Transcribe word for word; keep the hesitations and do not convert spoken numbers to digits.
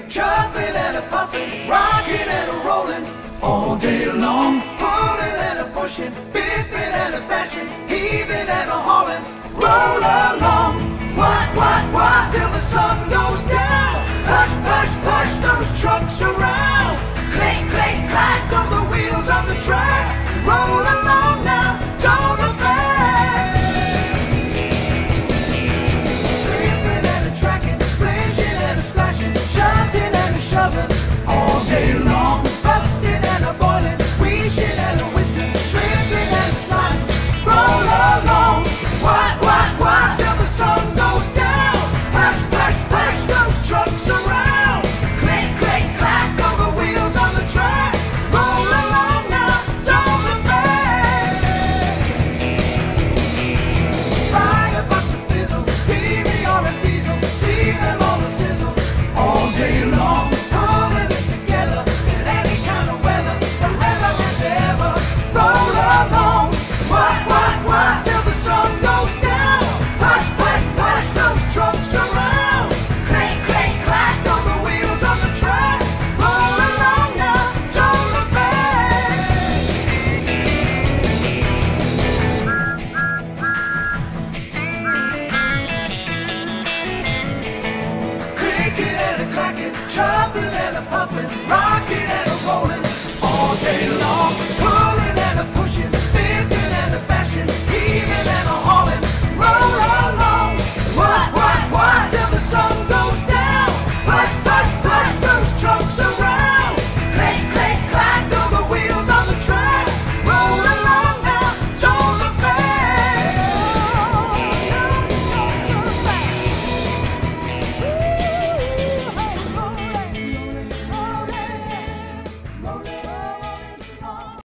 chuffing and a puffing, rocking and a rolling, all day long, pulling and a pushing, biffing and a bashing, heaving and a hauling, roll up.